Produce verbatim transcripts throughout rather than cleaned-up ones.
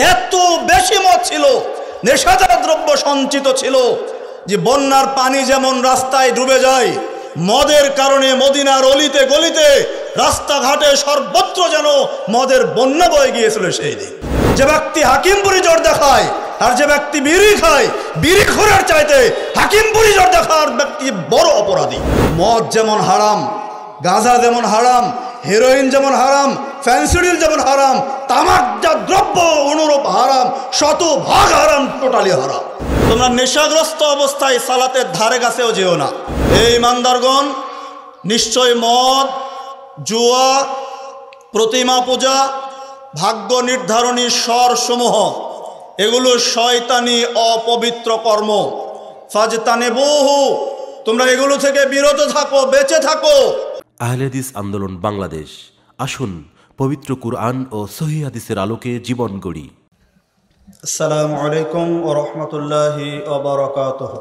এত বেশি মদ ছিল, নেশাদার দ্রব্য সঞ্চিত ছিল যে বন্যার পানি যেমন রাস্তায় ডুবে যায়, মদের কারণে মদিনার অলিতে গলিতে রাস্তাঘাটে সর্বত্র যেন মদের বন্যা বয়ে গিয়েছিল সেই দিন। যে ব্যক্তি হাকিমপুরি জ্বর দেখায় আর যে ব্যক্তি বিড়ি খায়, বিড়ি খোরার চাইতে হাকিমপুরি জ্বর দেখার ব্যক্তি বড় অপরাধী। মদ যেমন হারাম, গাঁজা যেমন হারাম, হেরোইন যেমন হারাম, ফ্যান্সিডিল যেমন হারাম, তামাকজাত দ্রব্য অনুরূপ হারাম, শত ভাগ হারাম, টোটালি হারাম। তোমরা নেশাগ্রস্ত অবস্থায় সালাতের ধারে কাছেও যেও না। এই ইমানদারগণ, নিশ্চয় মদ, জুয়া, প্রতিমা পূজা, ভাগ্য নির্ধারণী স্বরসমূহ এগুলো শয়তানি অপবিত্র কর্ম। ফাজতানিবুহু, তোমরা এগুলো থেকে বিরত থাকো, বেঁচে থাকো। আহলে হাদিস আন্দোলন বাংলাদেশ, আসুন পবিত্র কুরআন ও সহিহ হাদিসের আলোকে জীবন গড়ি। আসসালামু আলাইকুম ওয়া রাহমাতুল্লাহি ওয়া বারাকাতুহু।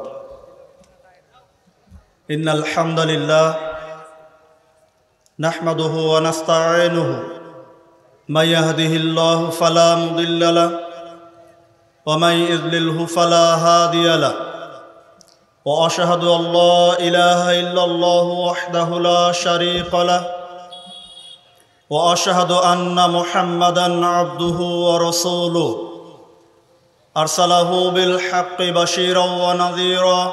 ইন্নাল হামদালিল্লাহ নাহমাদুহু ওয়া নাস্তাঈনুহু মান ইয়াহদিহিল্লাহু ফালা মুদিল্লা লাহু ওয়া মান ইযলিলহু ফালা হাদিয়া লাহু ওয়া আশহাদু আল্লা ইলাহা ইল্লাল্লাহু ওয়াহদাহু লা শারীকা লাহু ওয়া আশহাদু আন্না মুহাম্মাদান আবদুহু ওয়া রাসূলুহু আরসালাহু বিল হাক্কি বাশীরাও ওয়া নাযীরা।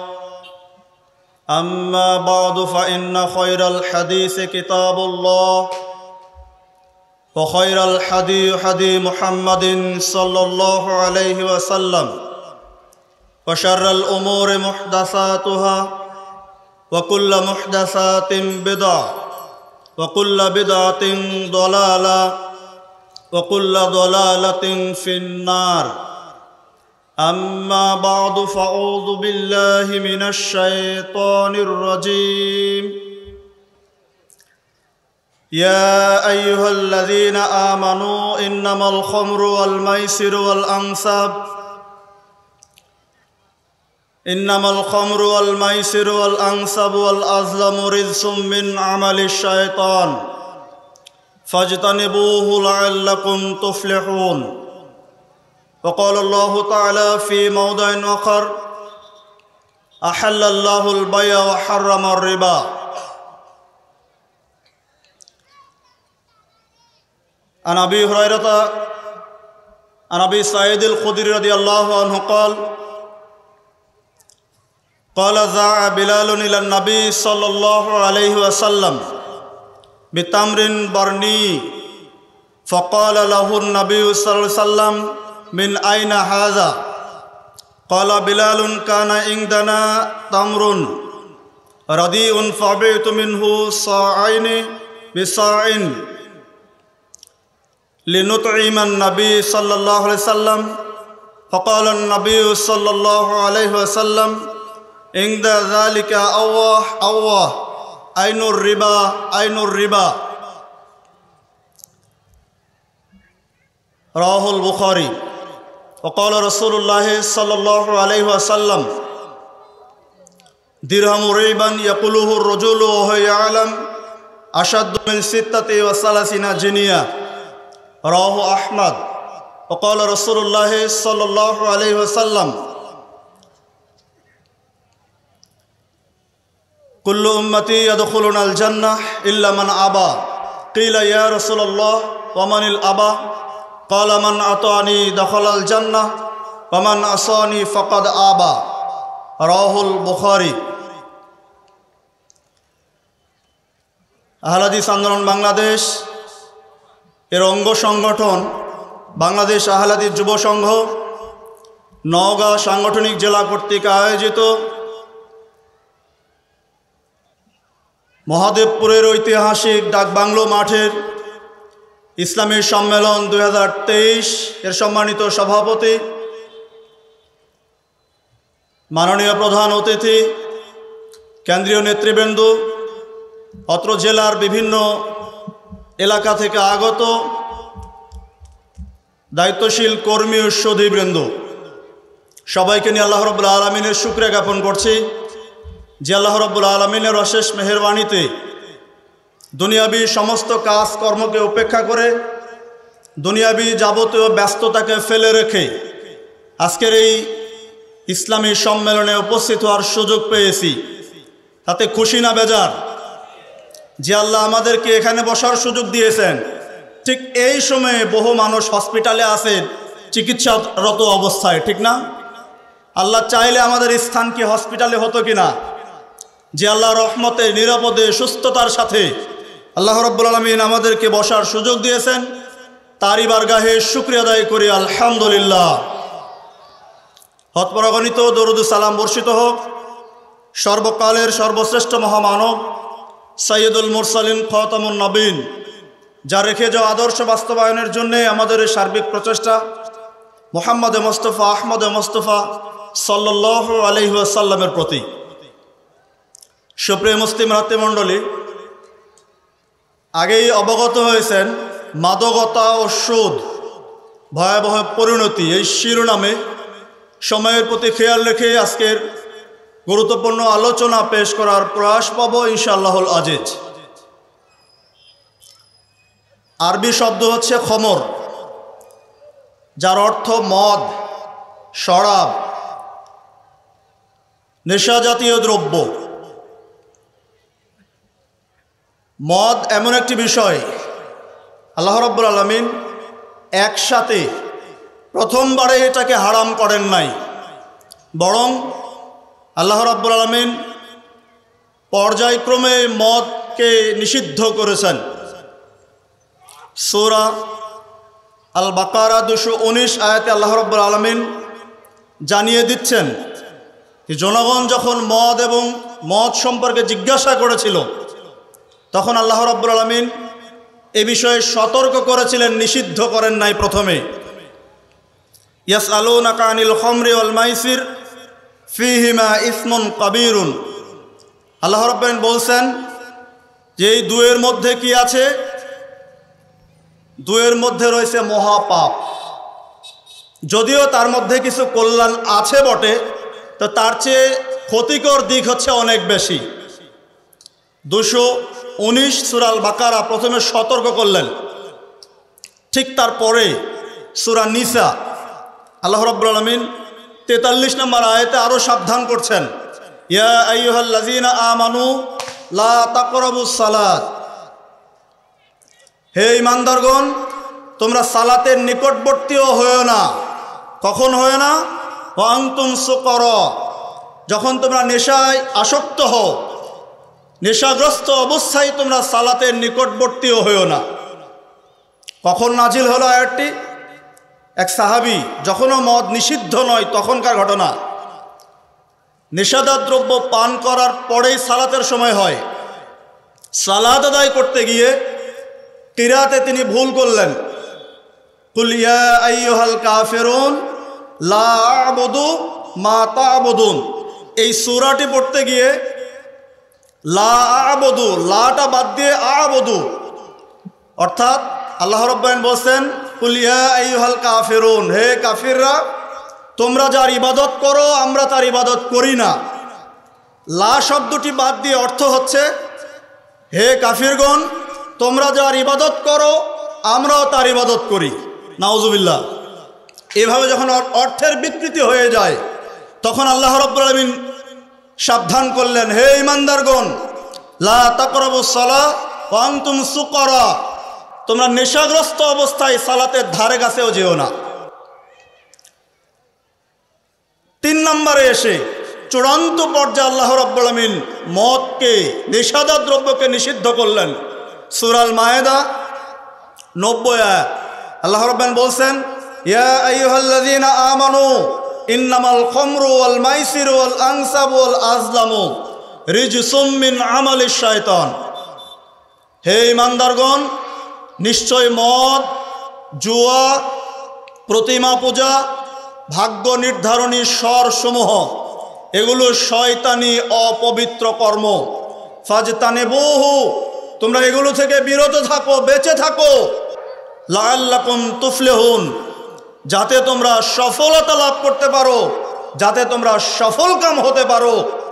আম্মা বা'দু ফাইন্না খায়রাল হাদীসি কিতাবুল্লাহ ওয়া খায়রাল হাদী হাদী মুহাম্মাদিন সাল্লাল্লাহু আলাইহি ওয়াসাল্লাম ওয়া শাররাল উমুরি মুহদাসাতুহা ওয়া কুল্লু মুহদাসাতিন বিদআহ ওয়া কুল্লু বিদআতিন দালালাহ ওয়া কুল্লু দালালাতিন ফিন্নার। আম্মা বা'দু ফাউযু বিল্লাহি মিনাশ শাইতানির রাজীম। ইয়া আইয়ুহাল্লাযীনা আমানু ইন্নামাল খামরু ওয়াল মাইসিরু ওয়াল আনসাব ইন্নামাল খামরু ওয়াল মাইসিরু ওয়াল আনসাবু ওয়াল আজলামু রিজসুম মিন আমালিশ শাইতান ফাজতানিবুহু লাআল্লাকুম তুফলিহুন। وقال الله تعالى في موضع آخر أحل الله البيع وحرم الربا. عن أبي هريرة عن أبي سعيد الخدري رضي الله عنه قال قال زاع بلال إلى النبي صلى الله عليه وسلم بتمر برني فقال له النبي صلى الله عليه وسلم من أين هذا؟ قال بلال كان عندنا تمر رديء فبعت منه صاعين بصاع لنطعم النبي صلى الله عليه وسلم. فقال النبي صلى الله عليه وسلم عند ذلك أواه أواه أين الربا أين الربا؟ رواه البخاري. وقال رسول الله صلى الله عليه وسلم درهم ريبا يقوله الرجل وهو يعلم أشد من ستة وثلاثين جنيا. رواه أحمد. وقال رسول الله صلى الله عليه وسلم كل أمتي يدخلون الجنة إلا من أبى. قيل يا رسول الله ومن الأبى؟ قال من أطاعني دخل الجنة ومن عصاني فقد آبى. رواه البخاري. আহলে হাদিস আন্দোলন বাংলাদেশ এর অঙ্গ সংগঠন বাংলাদেশ আহলে হাদিস যুব সংঘ নওগাঁ সাংগঠনিক জেলা কর্তৃক আয়োজিত মহাদেবপুরের ঐতিহাসিক ডাকবাংলো মাঠের ইসলামী সম্মেলন দুই হাজার তেইশ এর সম্মানিত সভাপতি, মাননীয় প্রধান অতিথি, কেন্দ্রীয় নেতৃবৃন্দ, অত্র জেলার বিভিন্ন এলাকা থেকে আগত দায়িত্বশীল কর্মী ও সুধীবৃন্দ, সবাইকে নিয়ে আল্লাহ রাব্বুল আলামিনের শুকরিয়া জ্ঞাপন করছি যে আল্লাহ রাব্বুল আলামিনের অশেষ মেহেরবানিতে দুনিয়াবী সমস্ত কাজ কর্মকে উপেক্ষা করে দুনিয়াবি যাবতীয় ব্যস্ততাকে ফেলে রেখে আজকের এই ইসলামী সম্মেলনে উপস্থিত হওয়ার সুযোগ পেয়েছি, তাতে খুশি না বেজার? যে আল্লাহ আমাদেরকে এখানে বসার সুযোগ দিয়েছেন, ঠিক এই সময়ে বহু মানুষ হসপিটালে আছেন চিকিৎসারত অবস্থায়, ঠিক না? আল্লাহ চাইলে আমাদের স্থান কি হসপিটালে হতো কি না? যে আল্লাহ রহমতে নিরাপদে সুস্থতার সাথে আল্লাহ রাব্বুল আলামিন আমাদেরকে বসার সুযোগ দিয়েছেন, তারই বারগাহে শুকরিয়া আদায় করি আলহামদুলিল্লাহ। হতপরাগণিত দরুদ সালাম বর্ষিত হোক সর্বকালের সর্বশ্রেষ্ঠ মহামানব সৈয়দুল মুরসালিন খাতামুন নবীন, যা রেখে যাওয়া আদর্শ বাস্তবায়নের জন্যে আমাদের এই সার্বিক প্রচেষ্টা মুহাম্মদ মুস্তাফা আহমদ মুস্তাফা সাল্লাল্লাহু আলাইহি ওয়াসাল্লামের প্রতি। সুপ্রিয় মুসলিম রাত্রিমণ্ডলী, আগেই অবগত হয়েছেন মাদকতা ও সুদ ভয়াবহ পরিণতি, এই শিরোনামে সময়ের প্রতি খেয়াল রেখে আজকের গুরুত্বপূর্ণ আলোচনা পেশ করার প্রয়াস পাব ইনশাআল্লাহুল আজিজ। আরবি শব্দ হচ্ছে খমর, যার অর্থ মদ, শরাব, নেশাজাতীয় দ্রব্য। মদ এমন একটি বিষয় আল্লাহ রাব্বুল আলামিন একসাথে প্রথমবারে এটাকে হারাম করেন নাই, বরং আল্লাহ রাব্বুল আলামিন পর্যায়ক্রমে মদকে নিষিদ্ধ করেছেন। সূরা আল বাকারা দুশো উনিশ আয়াতে আল্লাহ রাব্বুল আলামিন জানিয়ে দিচ্ছেন যে জনগণ যখন মদ এবং মদ সম্পর্কে জিজ্ঞাসা করেছিল, তখন আল্লাহ রাব্বুল আলামিন এ বিষয়ে সতর্ক করেছিলেন, নিষিদ্ধ করেন নাই প্রথমে। ইয়াসআলুনাকা আনিল খামরি ওয়াল মাইসির ফীহিমা ইসমুন কাবীরুন। আল্লাহ রাব্বুল আলামিন বলছেন যে এই দুয়ের মধ্যে কি আছে? দুয়ের মধ্যে রয়েছে মহাপাপ। যদিও তার মধ্যে কিছু কল্যাণ আছে বটে, তো তার চেয়ে ক্ষতিকর দিক হচ্ছে অনেক বেশি। দুশো উনিশ সূরা আল বাকারা প্রথমে সতর্ক করলেন, ঠিক তারপরে সূরা নিসা আল্লাহ রাব্বুল আলামিন তেতাল্লিশ নম্বর আয়াতে আরও সাবধান করছেন, ইয়া আইয়ুহাল্লাযীনা আমানু লা তাকরাবুস সালাত। হে ঈমানদারগণ, তোমরা সালাতের নিকটবর্তীও হয়েও না। কখন হয় না? ওয়া আনতুম সুকারা, যখন তোমরা নেশায় আসক্ত হও, নেশাগ্রস্ত অবস্থায় তোমরা সালাতের নিকটবর্তীও হয়েও না। কখন নাজিল হলো আয়াতটি? এক সাহাবী, যখনও মদ নিষিদ্ধ নয় তখনকার ঘটনা। নেশাদার দ্রব্য পান করার পরেই সালাতের সময় হয়। সালাত আদায় করতে গিয়ে কিরাতে তিনি ভুল করলেন, কুল ইয়া আইয়ুহাল কাফিরুন লা আ'বুদু মা তা'বুদুন। এই সূরাটি পড়তে গিয়ে লা আ'বুদু, লাটা বাদ দিয়ে আ'বুদু, অর্থাৎ আল্লাহ রাব্বুল আলামিন বলেন কুল ইয়া আইয়ুহাল কাফিরুন, হে কাফিররা, তোমরা যার ইবাদত করো আমরা তার ইবাদত করি না। লা শব্দটি বাদ দিয়ে অর্থ হচ্ছে, হে কাফিরগণ, তোমরা যার ইবাদত করো আমরাও তার ইবাদত করি। নাউজুবিল্লাহ। এভাবে যখন অর্থের বিকৃতি হয়ে যায়, তখন আল্লাহ রাব্বুল আলামিন সাবধান করলেন, হে ঈমানদারগণ, লা তাকরাবুস সালাহ ওয়া আনতুম সুকারা, তোমরা নেশাগ্রস্ত অবস্থায় সালাতের ধারে কাছেও যেও না। তিন নম্বরে এসে চূড়ান্ত পর্যায়ে আল্লাহ রাব্বুল আলামিন মদকে, নেশাদার দ্রব্যকে নিষিদ্ধ করলেন। সূরা আল মায়েদা নব্বই আয়াত আল্লাহ রাব্বুল আলামিন বলছেন, ইয়া আইয়ুহাল্লাযীনা আমানু ইন্নামাল খামরু ওয়াল মাইসিরু ওয়াল আনসাবু ওয়াল আজলামু রিজসুম মিন আমালিশ শায়তান। হে ঈমানদারগণ, নিশ্চয় মদ, জুয়া, প্রতিমা পূজা, ভাগ্য নির্ধারণী স্বরসমূহ এগুলো শয়তানি অপবিত্র কর্ম। ফাজতানিবুহু, তোমরা এগুলো থেকে বিরত থাকো, বেঁচে থাকো। লাআল্লাকুম তুফলিহুন, যাতে তোমরা সফলতা লাভ করতে পারো, যাতে তোমরা সফলকাম হতে পারো।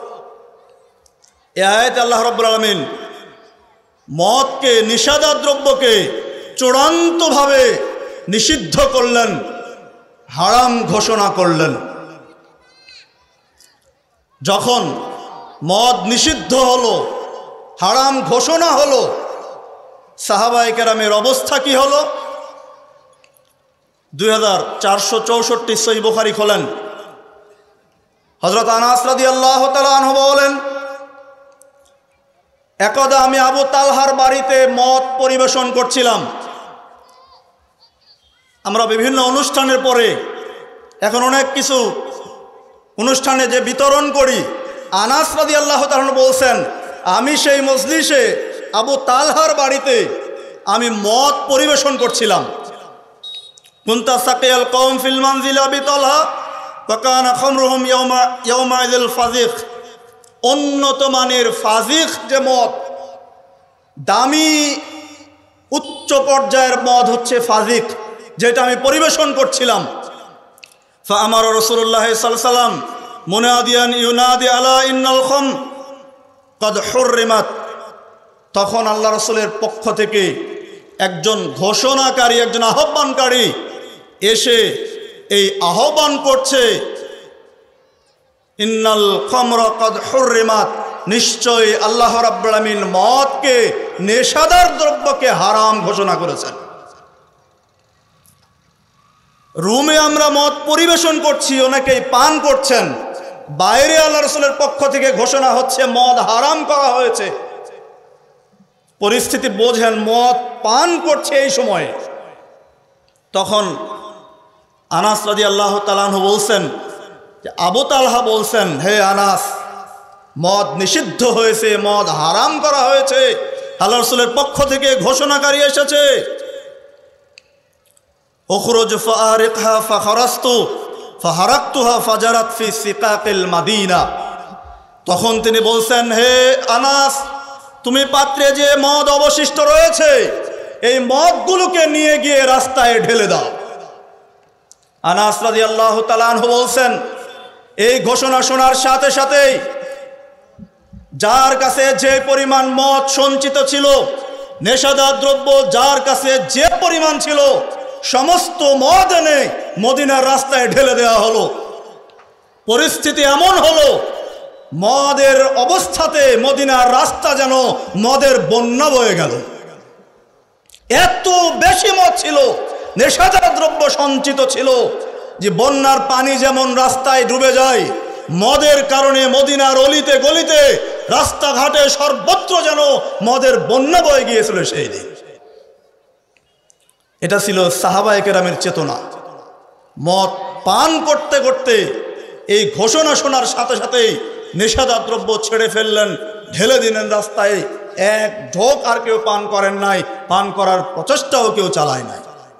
এই আয়াতে আল্লাহ রাব্বুল আলামিন মদকে, নিষাদার দ্রব্যকে চূড়ান্তভাবে নিষিদ্ধ করলেন, হারাম ঘোষণা করলেন। যখন মদ নিষিদ্ধ হলো, হারাম ঘোষণা হলো, সাহাবায়ে কেরামের অবস্থা কি হলো? দুই হাজার চারশো চৌষট্টি সহিহ বুখারী খোলেন। হযরত আনাস রাদিয়াল্লাহু তাআলা আনহু বলেন, একদা আমি আবু তালহার বাড়িতে মদ পরিবেশন করছিলাম। আমরা বিভিন্ন অনুষ্ঠানের পরে এখন অনেক কিছু অনুষ্ঠানে যে বিতরণ করি, আনাস রাদিয়াল্লাহু তাআলা বলছেন, আমি সেই মজলিসে আবু তালহার বাড়িতে আমি মদ পরিবেশন করছিলাম। কুনতা সাকিয়াল কওম ফিল মানজিল আবি তালহা ওয়া কানা খামরুহুম ইয়াওমা ইয়াওমাইযিল ফাজিক। উন্নত মানের ফাজিক যে মদ, দামি উচ্চ পর্যায়ের মদ হচ্ছে ফাজিক, যেটা আমি পরিবেশন করছিলাম। ফাআমার রাসূলুল্লাহ সাল্লাল্লাহু আলাইহি ওয়াসাল্লাম মুনাদিয়ান ইউনাদি আলা ইন্নাল খাম কদ হুররিমাত। তখন আল্লাহ রাসূলের পক্ষ থেকে একজন ঘোষণাকারী, একজন আহ্বানকারী এসে এই আহ্বান করছে, ইন্নাল খামরা কদ হুররিমাত, নিশ্চয়ই আল্লাহ রাব্বুল আলামিন মদকে, নেশাদার দ্রব্যকে হারাম ঘোষণা করেছেন। রুমে আমরা মদ পরিবেশন করছি, অনেকেই পান করছেন, বাইরে আল্লাহ রাসূলের পক্ষ থেকে ঘোষণা হচ্ছে মদ হারাম করা হয়েছে। পরিস্থিতি বোঝেন, মদ পান করছে এই সময়ে। তখন আনাস রাদিয়াল্লাহু তাআলা আনহু বলছেন যে আবু তালহা বলছেন, হে আনাস, মদ নিষিদ্ধ হয়েছে, মদ হারাম করা হয়েছে, আল্লাহ রাসূলের পক্ষ থেকে ঘোষণাকারী এসেছে। উখরুজ ফারিকহা ফাখরাস্তু ফাহারাকতুহা ফাজারাত ফি সিকাকিল মাদিনা। তখন তিনি বলছেন, হে আনাস, তুমি পাত্রে যে মদ অবশিষ্ট রয়েছে, এই মদগুলোকে নিয়ে গিয়ে রাস্তায় ঢেলে দাও। আনাস রাদিয়াল্লাহু তাআলা আনহু বলছেন, এই ঘোষণা শোনার সাথে সাথেই যার কাছে যে পরিমাণ মদ সঞ্চিত ছিল, নেশাদার দ্রব্য যার কাছে যে পরিমাণ ছিল, সমস্ত মদ এনে মদিনার রাস্তায় ঢেলে দেওয়া হলো। পরিস্থিতি এমন হলো, মদের অবস্থাতে মদিনার রাস্তা যেন মদের বন্যা বয়ে গেল। এত বেশি মদ ছিল, নেশাদার দ্রব্য সঞ্চিত ছিল যে বন্যার পানি যেমন রাস্তায় ডুবে যায়, মদের কারণে মদিনার অলিতে গলিতে, রাস্তাঘাটে সর্বত্র যেন মদের বন্যা বয়ে গিয়েছিল সেই দিন। এটা ছিল সাহাবায়ে কেরামের চেতনা। মদ পান করতে করতে এই ঘোষণা শোনার সাথে সাথেই নেশাদার দ্রব্য ছেড়ে ফেললেন, ঢেলে দিলেন রাস্তায়। এক ঢোক আর কেউ পান করেন নাই, পান করার প্রচেষ্টাও কেউ চালায় নাই।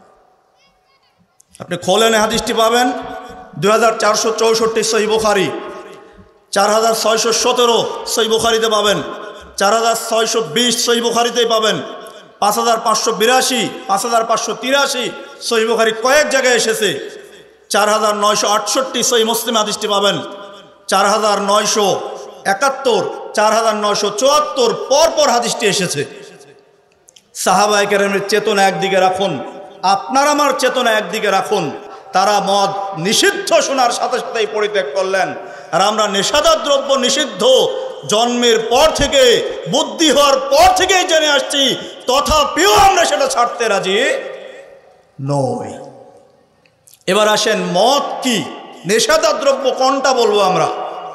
আপনি খোলেন হাদিসটি পাবেন দুই হাজার চারশো চৌষট্টি সহিহ বুখারী, চার হাজার ছয়শো সতেরো সহিহ বুখারীতে পাবেন, চার হাজার ছয়শো বিশ সহিহ বুখারীতেই পাবেন, পাঁচ হাজার পাঁচশো বিরাশি, পাঁচ হাজার পাঁচশো তিরাশি সহিহ বুখারী কয়েক জায়গায় এসেছে। চার হাজার নয়শো আটষট্টি সহিহ মুসলিম হাদিসটি পাবেন, চার হাজার নয়শো একাত্তর, চার হাজার নয়শো চুয়াত্তর পরপর হাদিসটি এসেছে। সাহাবায়ে কেরামের চেতনা একদিকে রাখুন, আপনার আমার চেতনা একদিকে রাখুন। তারা মদ নিষিদ্ধ শোনার সাথে সাথেই পরিত্যাগ করলেন, আর আমরা নেশাদার দ্রব্য নিষিদ্ধ জন্মের পর থেকে, বুদ্ধি হওয়ার পর থেকেই জেনে আসছি, তথাপিও আমরা সেটা ছাড়তে রাজি নই। এবার আসেন, মদ কি, নেশাদার দ্রব্য কোনটা বলবো আমরা?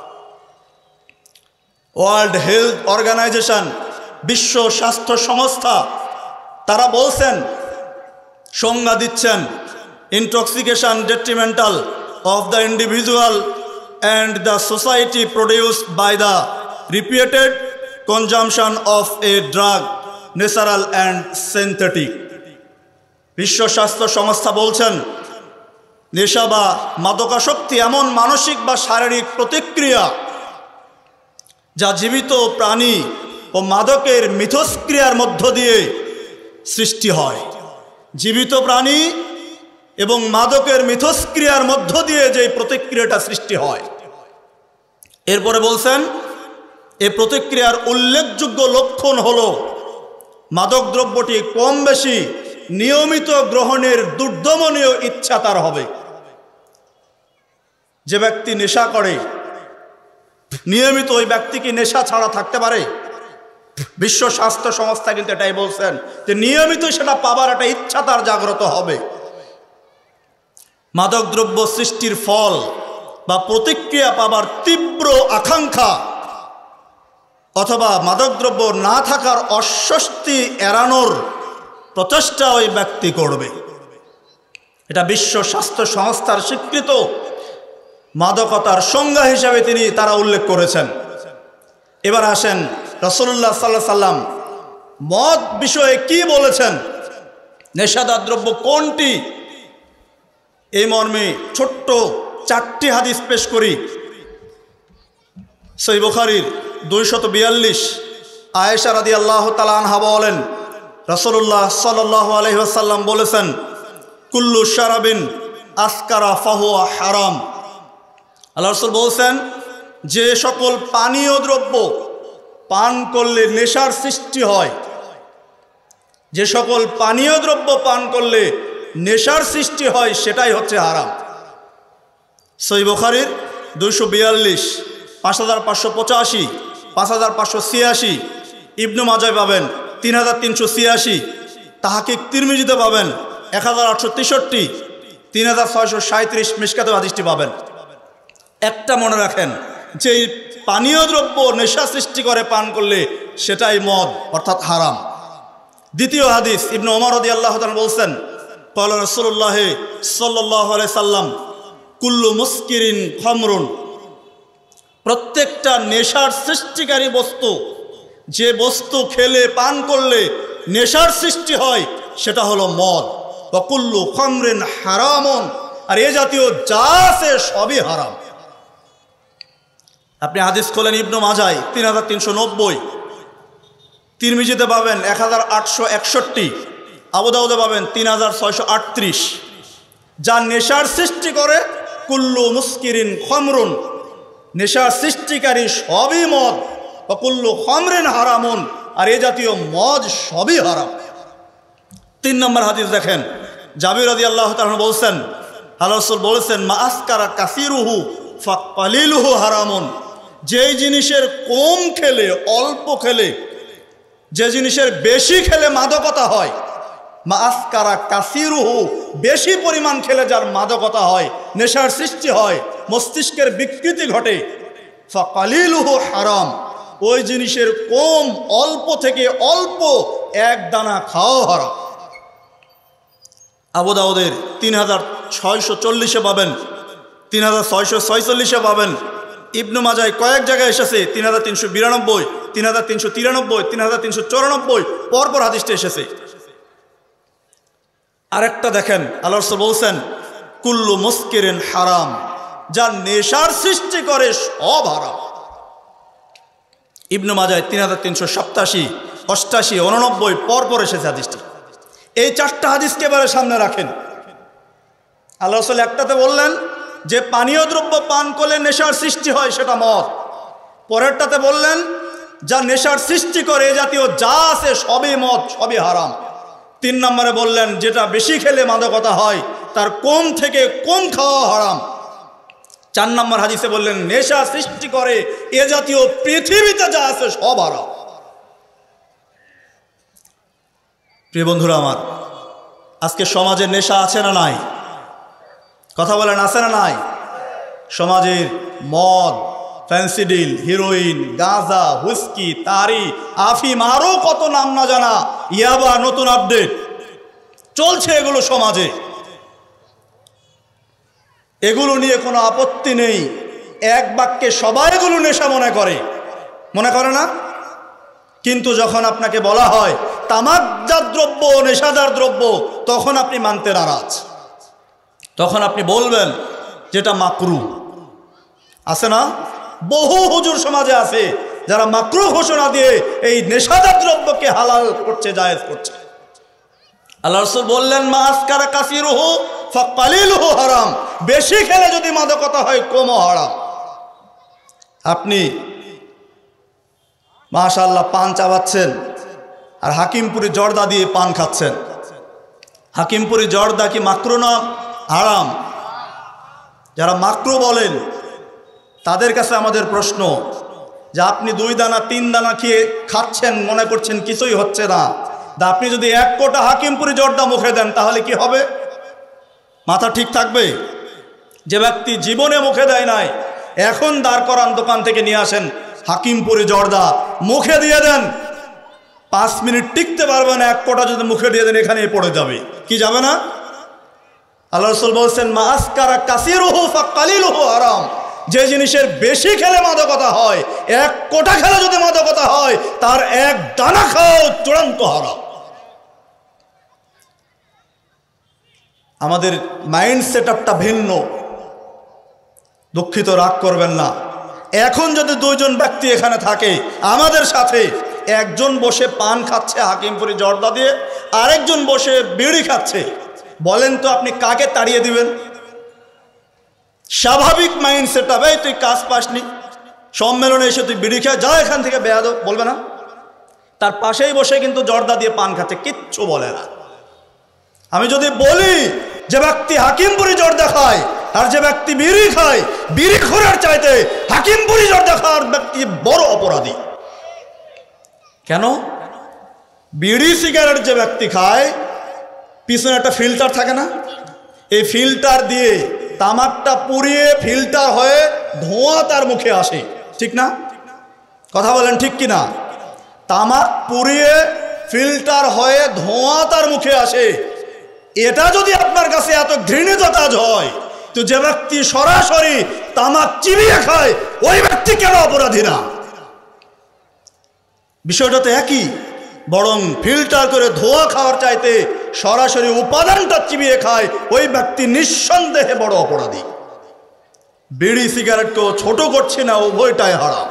ওয়ার্ল্ড হেলথ অর্গানাইজেশন, বিশ্ব স্বাস্থ্য সংস্থা, তারা বলছেন, সংজ্ঞা দিচ্ছেন, intoxication detrimental of the individual and the society produced by the repeated consumption of a drug, natural and synthetic. বিশ্ব স্বাস্থ্য সংস্থা বলছেন, নেশা বা মাদকাসক্তি এমন মানসিক বা শারীরিক প্রতিক্রিয়া যা জীবিত প্রাণী ও মাদকের মিথস্ক্রিয়ার মধ্য দিয়ে সৃষ্টি হয়। জীবিত প্রাণী এবং মাদকের মিথস্ক্রিয়ার মধ্য দিয়ে যে প্রতিক্রিয়াটা সৃষ্টি হয়। এরপরে বলছেন, এই প্রতিক্রিয়ার উল্লেখযোগ্য লক্ষণ হলো মাদক দ্রব্যটি কম বেশি নিয়মিত গ্রহণের দুর্দমনীয় ইচ্ছা তার হবে। যে ব্যক্তি নেশা করে নিয়মিত, ওই ব্যক্তি কি নেশা ছাড়া থাকতে পারে? বিশ্ব স্বাস্থ্য সংস্থা কিন্তু এটাই বলছেন যে নিয়মিত সেটা পাবার একটা ইচ্ছা তার জাগ্রত হবে। মাদকদ্রব্য সৃষ্টির ফল বা প্রতিক্রিয়া পাবার তীব্র আকাঙ্ক্ষা অথবা মাদকদ্রব্য না থাকার অস্বস্তি এড়ানোর প্রচেষ্টা ওই ব্যক্তি করবে। এটা বিশ্ব স্বাস্থ্য সংস্থার স্বীকৃত মাদকতার সংজ্ঞা হিসাবে তিনি তারা উল্লেখ করেছেন। এবার আসেন রাসূলুল্লাহ সাল্লাল্লাহু আলাইহি সাল্লাম মদ বিষয়ে কি বলেছেন, নেশাদার দ্রব্য কোনটি, এই মর্মে ছোট্ট চারটি হাদিস পেশ করি। সহিহ বুখারীর দুইশত বিয়াল্লিশ, আয়েশা রাদিয়াল্লাহু তাআলা আনহা বলেন রাসূলুল্লাহ সাল্লাল্লাহু আলাইহি ওয়াসাল্লাম বলেছেন, কুল্লু শারাবিন আসকারা ফাহুয়া হারাম। আল্লাহ রাসূল বলছেন, যে সকল পানীয় দ্রব্য পান করলে নেশার সৃষ্টি হয়, যে সকল পানীয় দ্রব্য পান করলে নেশার সৃষ্টি হয় সেটাই হচ্ছে হারাম। সহিহ বুখারীর দুইশো বিয়াল্লিশ, পাঁচ হাজার পাঁচশো পঁচাশি, পাঁচ হাজার পাঁচশো ছিয়াশি, ইবনু মাজায় পাবেন তিন হাজার তিনশো ছিয়াশি, তাহাকিক তিরমিজিতে পাবেন এক হাজার আটশো তেষট্টি, তিন হাজার ছয়শো সাঁত্রিশ, মিশকাতে হাদিসটি পাবেন। একটা মনে রাখেন, যে পানীয় দ্রব্য নেশা সৃষ্টি করে পান করলে সেটাই মদ অর্থাৎ হারাম। দ্বিতীয় হাদিস, ইবনু ওমর রাদিয়াল্লাহু তাআলা বলছেন, ক্বালা রাসূলুল্লাহ সাল্লাল্লাহু আলাইহি সাল্লাম, কুল্লু মুসকিরিন খামরুন। প্রত্যেকটা নেশার সৃষ্টিকারী বস্তু, যে বস্তু খেলে পান করলে নেশার সৃষ্টি হয় সেটা হলো মদ। ওয়া কুল্লু খামরিন হারামুন, আর এ জাতীয় যা আছে সবই হারাম। আপনি হাদিস খোলেন ইবনু মাজায় তিন হাজার তিনশো নব্বই, তিরমিজিতে পাবেন এক হাজার আটশো একষট্টি, আবু দাউদে পাবেন তিন হাজার ছয়শো আটত্রিশ। যা নেশার সৃষ্টি করে, কুল্লু মুসকিরিন খামরুন, নেশার সৃষ্টিকারী সবই মদ। বা কুল্লু খামরিন হারামুন, আর এ জাতীয় মদ সবই হারাম। তিন নম্বর হাদিস দেখেন, জাবির রাদিয়াল্লাহু তাআলা বলছেন, আল্লাহ রাসূল বলেছেন, মা আসকারা কাসিরুহু ফাকালিলুহু হারামুন। যেই জিনিসের কম খেলে, অল্প খেলে, যে জিনিসের বেশি খেলে মাদকতা হয়, মা আসকারা কাসিরুহু, বেশি পরিমাণ খেলে যার মাদকতা হয়, নেশার সৃষ্টি হয়, মস্তিষ্কের বিকৃতি ঘটে, ফাকালিলুহু হারাম। ওই জিনিসের কম, অল্প থেকে অল্প এক দানা খাওয়া হারাম। আবু দাউদের তিন হাজার ছয়শো চল্লিশে পাবেন, তিন হাজার ছয়শো ছয়চল্লিশে পাবেন। ইবনু মাজায় কয়েক জায়গায় এসেছে তিন হাজার তিনশো বিরানব্বই, তিন হাজার তিনশো তিরানব্বই, তিন হাজার তিনশো চৌরানব্বই, পরপর হাদিসটা এসেছে। আরেকটা দেখেন, আল্লাহ রাসূল বলছেন, কুল্লু মুসকিরিন হারাম, যা নেশার সৃষ্টি করে সব হারাম। ইবনু মাজায় তিন হাজার তিনশো সপ্তাশি, অষ্টাশি, উননব্বই, পরপর এসেছে হাদিসটি। এই চারটা হাদিসকে এবারে সামনে রাখেন। আল্লাহ রাসূল একটাতে বললেন যে পানীয় দ্রব্য পান করলে নেশার সৃষ্টি হয় সেটা মদ। পরেরটাতে বললেন যা নেশার সৃষ্টি করে এ জাতীয় যা আছে সবই মদ, সবই হারাম। তিন নম্বরে বললেন যেটা বেশি খেলে মাদকতা হয় তার কম থেকে কম খাওয়া হারাম। চার নম্বর হাদিসে বললেন নেশা সৃষ্টি করে এ জাতীয় পৃথিবীতে যা আছে সব হারাম। প্রিয় বন্ধুরা আমার, আজকে সমাজে নেশা আছে না নাই? কথা বলেন, আছে না নাই? সমাজের মদ, ফ্যান্সিডিল, হিরোইন, গাঁজা, হুইস্কি, তারি, আফিম, আরও কত নাম না জানা, ইয়াবা, নতুন আপডেট চলছে এগুলো সমাজে। এগুলো নিয়ে কোনো আপত্তি নেই। এক বাক্যে সবাই এগুলো নেশা মনে করে, মনে করে না? কিন্তু যখন আপনাকে বলা হয় তামাকজাত দ্রব্য, নেশাদার দ্রব্য, তখন আপনি মানতে নারাজ। তখন আপনি বলবেন যেটা মাকরু। আছে না? বহু হুজুর সমাজে আছে যারা মাকরু ঘোষণা দিয়ে এই নেশাদার দ্রব্যকে হালাল করছে, জায়েজ করছে। আল্লাহ রাসূল বললেন মা আসকারা কাসিরুহু ফাকালিলুহু হারাম, বেশি খেলে যদি মাদকতা হয় কমও হারাম। আপনি মাশাআল্লাহ পান চাবাচ্ছেন আর হাকিমপুরি জর্দা দিয়ে পান খাচ্ছেন, হাকিমপুরি জর্দা কি মাকরু না হারাম? যারা মাকরু বলেন তাদের কাছে আমাদের প্রশ্ন যে আপনি দুই দানা তিন দানা খেয়ে খাচ্ছেন, মনে করছেন কিছুই হচ্ছে না, তা আপনি যদি এক কোটা হাকিমপুরি জর্দা মুখে দেন তাহলে কি হবে? মাথা ঠিক থাকবে? যে ব্যক্তি জীবনে মুখে দেয় নাই, এখন দাঁড় করান, দোকান থেকে নিয়ে আসেন হাকিমপুরি জর্দা, মুখে দিয়ে দেন, পাঁচ মিনিট টিকতে পারবে না। এক কোটা যদি মুখে দিয়ে দেন এখানেই পড়ে যাবে। কি যাবে না? আল্লাহ রাসূল বলছেন মা আসকারা কাসিরুহু ফাকালিলুহু হারাম। যে জিনিসের বেশি খেলে মাদকতা হয়, এক কোটা খেলে যদি মাদকতা হয়, তার এক দানা খাও চূড়ান্ত হারাম। আমাদের মাইন্ড সেট আপটা ভিন্ন। দুঃখিত, রাগ করবেন না। এখন যদি দুইজন ব্যক্তি এখানে থাকে আমাদের সাথে, একজন বসে পান খাচ্ছে হাকিমপুরি জর্দা দিয়ে, আরেকজন বসে বিড়ি খাচ্ছে, বলেন তো আপনি কাকে তাড়িয়ে দিবেন? স্বাভাবিক মাইন্ড সেট আপ, এই তুই কাজ পাসনি, সম্মেলনে এসে তুই বিড়ি খা, যা এখান থেকে বেয়াদব, বলবে না? তার পাশেই বসে কিন্তু জর্দা দিয়ে পান খাচ্ছে, কিচ্ছু বলে না। আমি যদি বলি যে ব্যক্তি হাকিমপুরি জর্দা খায় আর যে ব্যক্তি বিড়ি খায়, বিড়ি খোরার চাইতে হাকিমপুরি জর্দা খাওয়ার ব্যক্তি বড় অপরাধী। কেন? বিড়ি সিগারেট যে ব্যক্তি খায়, পিছনে একটা ফিল্টার থাকে না, এই ফিল্টার দিয়ে তামাকটা পুড়িয়ে ফিল্টার হয়ে ধোঁয়া তার মুখে আসে, ঠিক না? কথা বলেন ঠিক কি না? তামাক পুড়িয়ে ফিল্টার হয়ে ধোঁয়া তার মুখে আসে। এটা যদি আপনার কাছে এত ঘৃণিত কাজ হয়, তো যে ব্যক্তি সরাসরি তামাক চিবিয়ে খায় ওই ব্যক্তি কেন অপরাধী না? বিষয়টা তো একই, বরং ফিল্টার করে ধোঁয়া খাওয়ার চাইতে সরাসরি উপাদানটা চিবিয়ে খায় ওই ব্যক্তি নিঃসন্দেহে বড় অপরাধী। বিড়ি সিগারেটকেও ছোট করছি না, উভয়টাই হারাম।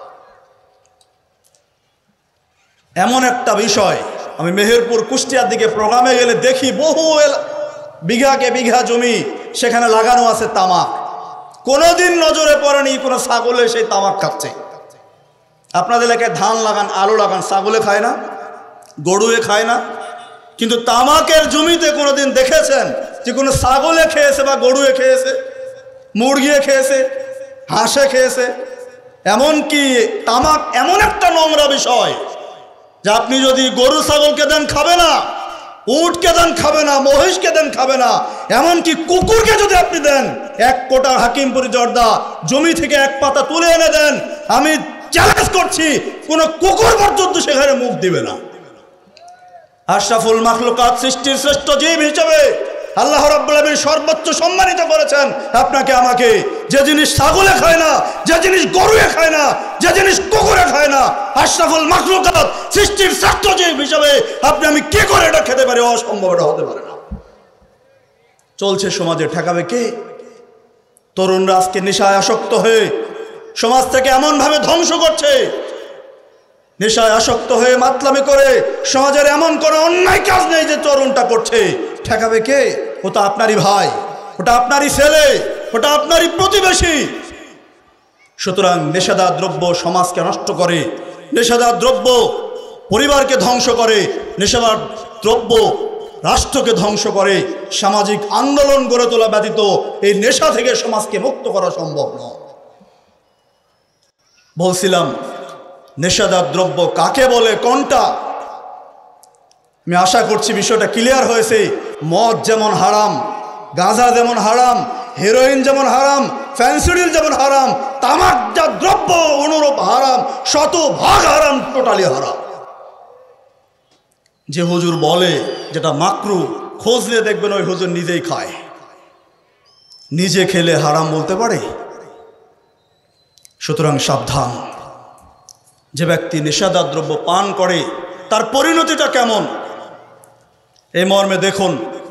এমন একটা বিষয়, আমি মেহেরপুর কুষ্টিয়ার দিকে প্রোগ্রামে গেলে দেখি বহু বিঘাকে বিঘা জমি সেখানে লাগানো আছে তামাক। কোনোদিন নজরে পড়েনি কোনো ছাগলে সেই তামাক খাচ্ছে। আপনাদের এলাকায় ধান লাগান, আলু লাগান, ছাগলে খায় না, গরুয়ে খায় না, কিন্তু তামাকের জমিতে কোনোদিন দেখেছেন যে কোনো ছাগলে খেয়েছে বা গরুয়ে খেয়েছে, মুরগিয়ে খেয়েছে, হাঁসে খেয়েছে? এমনকি তামাক এমন একটা নোংরা বিষয় যে আপনি যদি গরু ছাগলকে দেন খাবে না, উটকে দেন খাবে না, মহিষকে দেন খাবে না, এমনকি কুকুরকে যদি আপনি দেন, এক কোটার হাকিমপুরি জর্দা জমি থেকে এক পাতা তুলে এনে দেন, আমি চ্যালেঞ্জ করছি কোন কুকুর পর্যন্ত সেখানে মুখ দিবে না। আশরাফুল মাখলুকাত, সৃষ্টির শ্রেষ্ঠ জীব হিসেবে আল্লাহ রাব্বুল আলামিন সর্বোচ্চ সম্মানিত করেছেন আপনাকে আমাকে। যে জিনিস ছাগলে খায় না, যে জিনিস গরুয়ে খায় না, যে জিনিস কুকুরে খায় না, আশরাফুল মাখলুকাত, সৃষ্টির শ্রেষ্ঠ জীব হিসেবে আপনি আমি কি করে এটা খেতে পারি? অসম্ভব, এটা হতে পারে না। চলছে সমাজে, ঠেকাবে কে? তরুণরা আজকে নেশায় আসক্ত হয়ে সমাজ থেকে এমন ভাবে ধ্বংস করছে, নেশায় আসক্ত হয়ে মাতলামি করে সমাজের এমন কোনো অন্যায় কাজ নেই যে তরুণটা করছে। ঠেকাবে কে? ওটা আপনারই ভাই, ওটা আপনারই ছেলে, ওটা আপনারই প্রতিবেশী। সুতরাং নেশাদার দ্রব্য সমাজকে নষ্ট করে, নেশাদার দ্রব্য পরিবারকে ধ্বংস করে, নেশাদার দ্রব্য রাষ্ট্রকে ধ্বংস করে। সামাজিক আন্দোলন গড়ে তোলা ব্যতীত এই নেশা থেকে সমাজকে মুক্ত করা সম্ভব নয়। বলছিলাম নেশাদার দ্রব্য কাকে বলে, কোনটা? আমি আশা করছি বিষয়টা ক্লিয়ার হয়েছে। মদ যেমন হারাম, গাঁজা যেমন হারাম, হেরোইন যেমন হারাম, ফ্যান্সিডিল যেমন হারাম, তামাকজাত দ্রব্য অনুরূপ হারাম, শত ভাগ হারাম, টোটালি হারাম। যে হুজুর বলে যেটা মাকরু, খোঁজ নিয়ে দেখবেন ওই হুজুর নিজেই খায়। নিজে খেলে হারাম বলতে পারে? সুতরাং সাবধান। যে ব্যক্তি নেশাদার দ্রব্য পান করে তার পরিণতিটা কেমন, এই মর্মে দেখুন।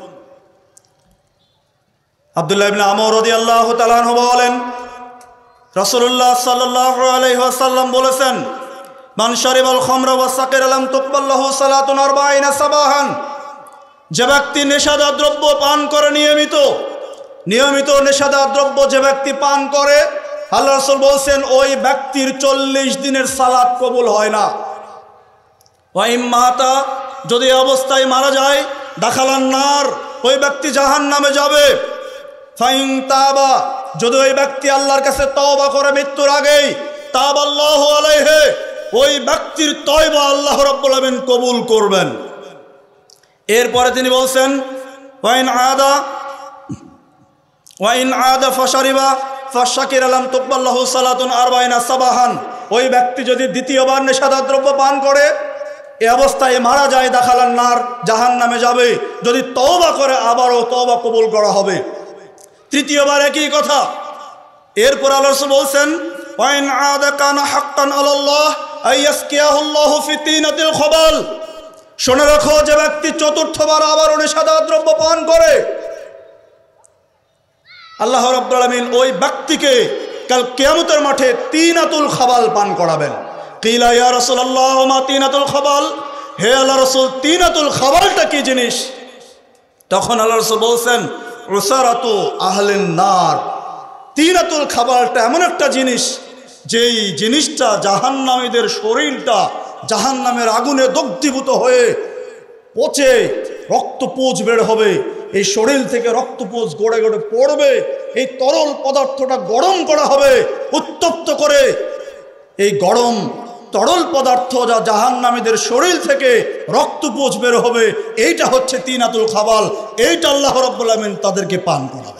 আব্দুল্লাহ ইবনে আমর রাদিয়াল্লাহু তাআলা আনহু বলেন, রাসূলুল্লাহ সাল্লাল্লাহু আলাইহি ওয়াসাল্লাম বলেছেন, মান শারিবাল খামরা ওয়া সাকিরা লাম তুকবাল লাহু সালাতুন আরবাঈনা সাবাহান। যে ব্যক্তি নেশাদার দ্রব্য পান করে নিয়মিত, নিয়মিত নেশাদার দ্রব্য যে ব্যক্তি পান করে, আল্লাহ রাসূল বলছেন ওই ব্যক্তির চল্লিশ দিনের সালাত কবুল হয় না। ওয়া ইম্মাতা, যদি অবস্থায় মারা যায়, দাখালান নার, ওই ব্যক্তি জাহান্নামে যাবে। ফাইন তাবা, যদি ওই ব্যক্তি আল্লাহর কাছে তওবা করে মৃত্যুর আগেই, তাবাল্লাহু আলাইহি, ওই ব্যক্তির তওবা আল্লাহ রাব্বুল আলামিন কবুল করবেন। এরপরে তিনি বলছেন ওয়াইন আদা ওয়াইন আদা ফাশারিবা ফাশাকির আলাম তুকবাল্লাহু সালাতুন আরবাইনা সাবাহান, ওই ব্যক্তি যদি দ্বিতীয়বার নেশাদার দ্রব্য পান করে এই অবস্থায় মারা যায়, দাখালান নার, জাহান্নামে যাবে। যদি তওবা করে আবারও তওবা কবুল করা হবে। তৃতীয়বার একই কথা। এরপর আল্লাহ রাসূল বলছেন ওয়াইন আদা কানা হাক্কান আলাল্লাহ আইয়াসকিয়াহুল্লাহু ফি তিনাতিল খবাল, শুনে রাখো যে ব্যক্তি চতুর্থবার আবারও নেশাদার দ্রব্য পান করে আল্লাহ রাব্বুল আলামিন ওই ব্যক্তিকে কাল কিয়ামতের মাঠে তিনাতুল খাবাল পান করাবেন। কিলা ইয়া রাসূলুল্লাহ মা তিনাতুল খাবাল, হে আল্লাহর রাসূল তিনাতুল খাবালটা কি জিনিস? তখন আল্লাহর রাসূল বলছেন উসারাতু আহলিন নার, তিনাতুল খাবালটা এমন একটা জিনিস যেই জিনিসটা জাহান্নামীদের শরীরটা জাহান্নামের আগুনে দগ্ধীভূত হয়ে পচে রক্তপুঞ্জ বের হবে, এই শরীর থেকে রক্তপুঞ্জ গড়ে গড়ে পড়বে, এই তরল পদার্থটা গরম করা হবে উত্তপ্ত করে, এই গরম তরল পদার্থ যা জাহান্নামীদের শরীর থেকে রক্তপুঞ্জ বের হবে, এইটা হচ্ছে তিনাতুল খাবাল, এইটা আল্লাহ রাব্বুল আলামিন তাদেরকে পান করাবে।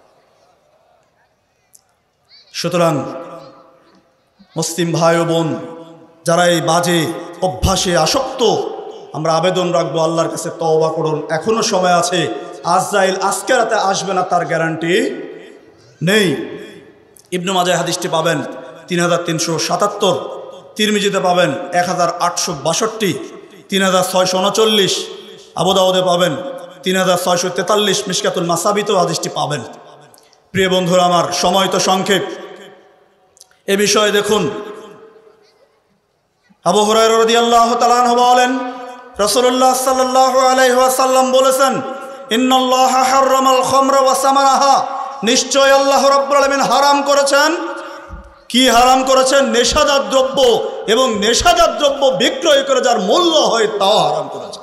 সুতরাং মুসলিম ভাই ও বোন যারা এই বাজে অভ্যাসে আসক্ত, আমরা আবেদন রাখবো আল্লাহর কাছে তওবা করুন, এখনো সময় আছে। আজরাইল আজকে রাতে আসবে না তার গ্যারান্টি নেই। ইবনে মাজাহ হাদিসটি পাবেন তিন হাজার তিনশো সাতাত্তর, তিরমিজিতে পাবেন এক হাজার আটশো বাষট্টি, তিন হাজার ছয়শো উনচল্লিশ, আবু দাউদে পাবেন তিন হাজার ছয়শো তেতাল্লিশ, মিশকাতুল মাসাবিতেও হাদিসটি পাবেন। প্রিয় বন্ধুরা আমার, সময় তো সংক্ষেপ, এ বিষয়ে দেখুন আবু হুরায়রা রাদিয়াল্লাহু তাআলা আনহু বলেন রাসূলুল্লাহ সাল্লাল্লাহু আলাইহি ওয়াসাল্লাম বলেছেন ইন্নাল্লাহা হাররামাল খামরা ওয়া সামারাহা, নিশ্চয় আল্লাহ রাব্বুল আলামিন হারাম করেছেন। কি হারাম করেছেন? নেশাদার দ্রব্য এবং নেশাদার দ্রব্য বিক্রয় করে যার মূল্য হয় তাও হারাম করেছেন।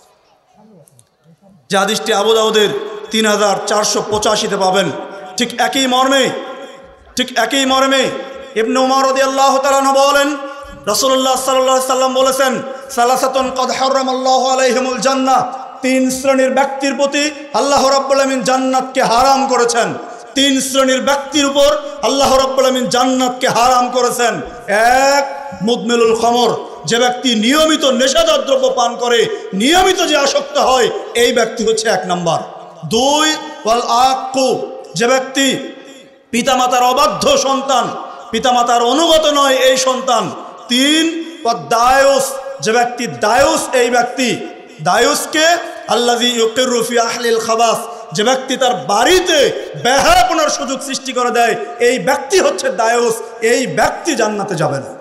যে হাদিসটি আবু দাউদের তিন হাজার চারশো পঁচাশিতে পাবেন। ঠিক একই মর্মে ঠিক একই মর্মে ইবনে উমর রাদিয়াল্লাহু তাআলা আনহু বলেন রাসূলুল্লাহ সাল্লাল্লাহু আলাইহি ওয়াসাল্লাম বলেছেন সালাসাতুন ক্বাদ হারামাল্লাহু আলাইহিমুল জান্নাহ, তিন শ্রেণীর ব্যক্তির প্রতি আল্লাহ রাব্বুল আলামিন জান্নাতকে হারাম করেছেন। তিন শ্রেণীর ব্যক্তির উপর আল্লাহ রাব্বুল আলামিন জান্নাতকে হারাম করেছেন। এক, মুদমিলুল খামর, যে ব্যক্তি নিয়মিত নেশাদার দ্রব্য পান করে, নিয়মিত যে আসক্ত হয়, এই ব্যক্তি হচ্ছে এক নাম্বার। দুই, ওয়াল আক্কু, যে ব্যক্তি পিতামাতার অবাধ্য সন্তান, পিতামাতার অনুগত নয় এই সন্তান। তিন, ওয়াদ দায়ুস, যে ব্যক্তি দায়ুস, এই ব্যক্তি দায়ুসকে আল্লাযী ইউকিরু ফি আহলিল খাবাস, যে ব্যক্তি তার বাড়িতে বেহায়াপনার সুযোগ সৃষ্টি করে দেয়, এই ব্যক্তি হচ্ছে দায়ুস, এই ব্যক্তি জান্নাতে যাবে না।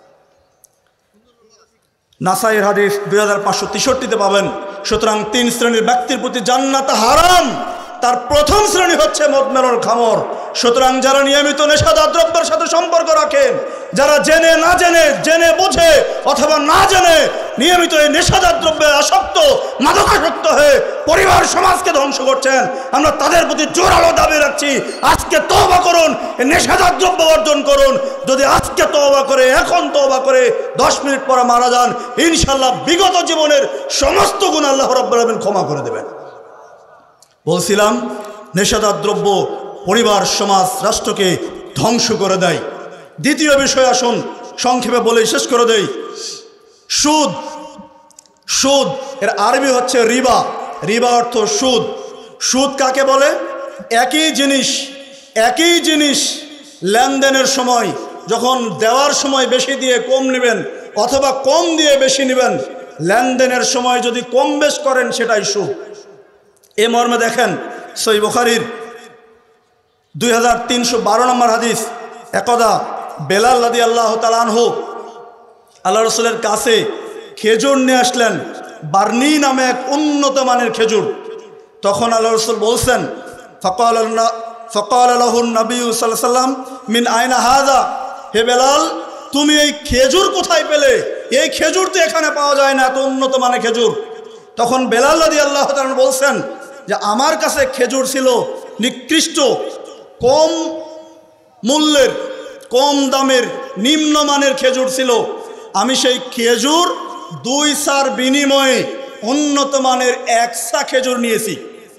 নাসাইর হাদিস দুই হাজার পাঁচশো তেষট্টিতে পাবেন। সুতরাং তিন শ্রেণীর ব্যক্তির প্রতি জান্নাত হারাম। তার প্রথম শ্রেণী হচ্ছে মুদমিনুল খামর। সুতরাং যারা নিয়মিত নেশাদার দ্রব্যের সাথে সম্পর্ক রাখেন, যারা জেনে না জেনে, জেনে বুঝে অথবা না জেনে নিয়মিত এই নেশাদার দ্রব্যে আসক্ত, মাদকাসক্ত হয়ে পরিবার সমাজকে ধ্বংস করছেন, আমরা তাদের প্রতি জোরালো দাবি রাখছি, আজকে তওবা করুন, এই নেশাদার দ্রব্য বর্জন করুন। যদি আজকে তওবা করে, এখন তওবা করে দশ মিনিট পরে মারা যান, ইনশাল্লাহ বিগত জীবনের সমস্ত গুনাহ আল্লাহ রাব্বুল আলামিন ক্ষমা করে দেবেন। বলছিলাম নেশাদার দ্রব্য পরিবার, সমাজ, রাষ্ট্রকে ধ্বংস করে দেয়। দ্বিতীয় বিষয় আসুন সংক্ষেপে বলে শেষ করে দেই। সুদ। সুদ এর আরবি হচ্ছে রিবা। রিবা অর্থ সুদ। সুদ কাকে বলে? একই জিনিস একই জিনিস লেনদেনের সময় যখন দেওয়ার সময় বেশি দিয়ে কম নেবেন অথবা কম দিয়ে বেশি নেবেন, লেনদেনের সময় যদি কম বেশ করেন সেটাই সুদ। এ মর্মে দেখেন সহিহ বুখারীর দুই হাজার তিনশো বারো নম্বর হাদিস, একদা বেলাল রাদিয়াল্লাহু তাআলা আনহু আল্লাহ রাসূলের কাছে খেজুর নিয়ে আসলেন, বার্নি নামে এক উন্নত মানের খেজুর। তখন আল্লাহ রাসূল বলছেন ফাকাল ফাকাল লাহু নবী সাল্লাল্লাহু আলাইহি ওয়াসাল্লাম মিন আইনা হাযা, হে বেলাল তুমি এই খেজুর কোথায় পেলে? এই খেজুর তো এখানে পাওয়া যায় না, এত উন্নত মানের খেজুর। তখন বেলাল রাদিয়াল্লাহু তাআলা বলছেন যে আমার কাছে খেজুর ছিল নিকৃষ্ট, কম মূল্যের, কম দামের, নিম্নমানের খেজুর ছিল। আমি সেই খেজুর দুই সার বিনিময়ে উন্নত মানের এক সা খেজুর নিয়েছি।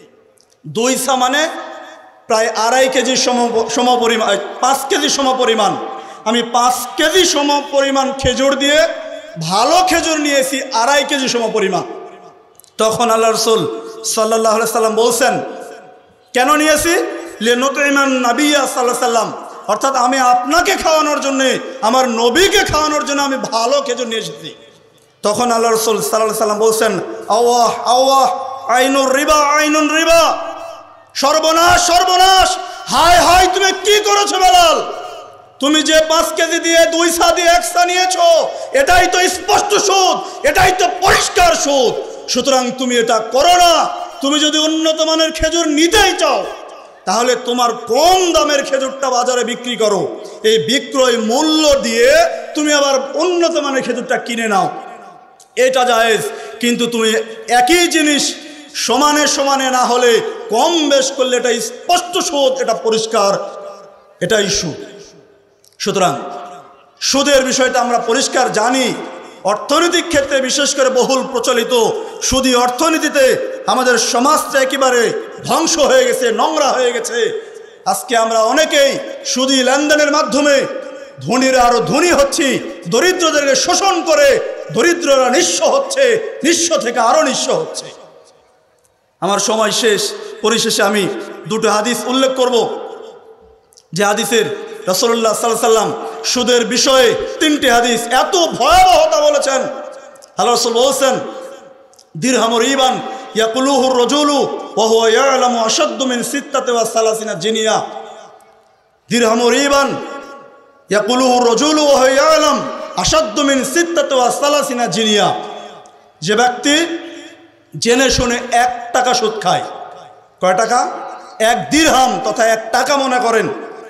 দুই সা মানে প্রায় আড়াই কেজি সম সম পরিমাণ, পাঁচ কেজি সম পরিমাণ। আমি পাঁচ কেজি সম পরিমাণ খেজুর দিয়ে ভালো খেজুর নিয়েছি আড়াই কেজি সম পরিমাণ। তখন আল্লাহ রাসূল সাল্লাল্লাহু আলাইহি সাল্লাম বলছেন, কেন নিয়েছি? লিনুতইমান নাবিয়্যা সাল্লাল্লাহু আলাইহি সাল্লাম, অর্থাৎ আমি আপনাকে খাওয়ানোর জন্যে, আমার নবীকে খাওয়ানোর জন্য আমি ভালো খেজুর নিয়ে এসেছি। তখন আল্লাহ রাসূল সাল্লাল্লাহু আলাইহি সাল্লাম বলছেন, আওয়াহ আওয়াহ আইনুর রিবা আইনুন রিবা, সর্বনাশ সর্বনাশ, হায় হায় তুমি কি করেছো বেলাল? তুমি যে পাঁচ কেজি দিয়ে দুই সা দিয়ে এক সা নিয়েছো, এটাই তো স্পষ্ট সুদ, এটাই তো পরিষ্কার সুদ। সুতরাং তুমি এটা করো না। তুমি যদি উন্নত মানের খেজুর নিতেই চাও তাহলে তোমার কম দামের খেজুরটা বাজারে বিক্রি করো, এই বিক্রয় মূল্য দিয়ে তুমি আবার উন্নত মানের খেজুরটা কিনে নাও, এটা জায়েজ। কিন্তু তুমি একই জিনিস সমানে সমানে না হলে কম বেশ করলে এটা স্পষ্ট সুদ, এটা পরিষ্কার, এটাই সুদ। সুতরাং সুদের বিষয়টা আমরা পরিষ্কার জানি। অর্থনৈতিক ক্ষেত্রে বিশেষ করে বহুল প্রচলিত সুদী অর্থনীতিতে আমাদের সমাজটা একেবারে ধ্বংস হয়ে গেছে, নোংরা হয়ে গেছে। আজকে আমরা অনেকেই সুদী লেনদেনের মাধ্যমে ধনীরা আরো ধনী হচ্ছি, দরিদ্রদেরকে শোষণ করে দরিদ্ররা নিঃস্ব হচ্ছে, নিঃস্ব থেকে আরো নিঃস্ব হচ্ছে। আমার সময় শেষ, পরিশেষে আমি দুটো হাদিস উল্লেখ করব, যে হাদিসের রাসূলুল্লাহ সাল্লাল্লাহু আলাইহি সাল্লাম সুদের বিষয়ে তিনটি হাদিস এত ভয়াবহতা বলেছেন। আল্লাহ রাসূল বলেছেন, দিরহামুর ইবান ইয়াকুলুহুর রাজুলু ওয়া হুয়া ইয়ালামু আশাদ্দু মিন সিত্তাতি ওয়া সালাসিনা জিনিয়া। দিরহামুর ইবান ইয়াকুলুহুর রাজুলু ওয়া হুয়া ইয়ালাম আশাদ্দু মিন সিত্তাতি ওয়া সালাসিনা জিনিয়া। যে ব্যক্তি জেনে শুনে এক টাকা সুদ খায়, কয় টাকা? এক দিরহাম তথা এক টাকা মনে করেন।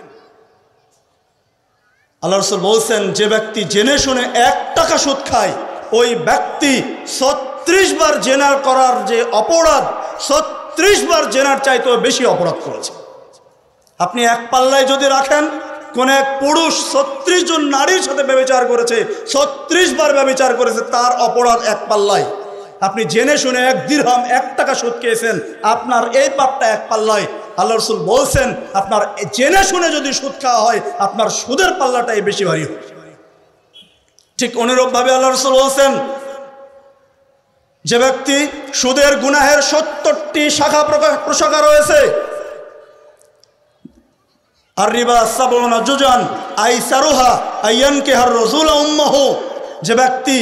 আল্লাহ রাসূল বলছেন, যে ব্যক্তি জেনে শুনে এক টাকা সুদ খায়, ওই ব্যক্তি ছত্রিশ বার জেনা করার যে অপরাধ, ছত্রিশ বার জেনার চাইতেও বেশি অপরাধ করেছে। আপনি এক পাল্লায় যদি রাখেন, কোন এক পুরুষ ছত্রিশ জন নারীর সাথে ব্যভিচার করেছে, ছত্রিশ বার ব্যভিচার করেছে, তার অপরাধ এক পাল্লায়। আপনি জেনে শুনে এক দিরহাম এক টাকা সুদ খেয়েছেন, আপনার এই পাপটা এক পাল্লায়। আল্লাহ রাসূল বলছেন, আপনার জেনে শুনে যদি সুদ খাওয়া হয়, আপনার সুদের পাল্লাটাই বেশি ভারী হয়। ঠিক অনুরূপভাবে আল্লাহ রাসূল বলছেন, যে ব্যক্তি সুদের গুনাহের সত্তরটি শাখা প্রশাখা রয়েছে, আর রিবা সাবউনা জুজান আইসারুহা আইয়ানকিহার রাজুল উম্মাহু, যে ব্যক্তি